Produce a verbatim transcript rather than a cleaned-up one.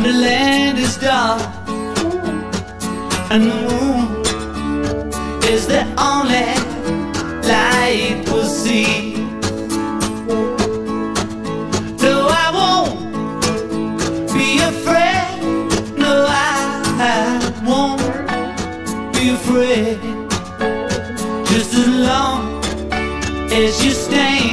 when the land is dark and the moon is the only light we'll see. No, I won't be afraid. No, I, I won't be afraid. Just as long as you stand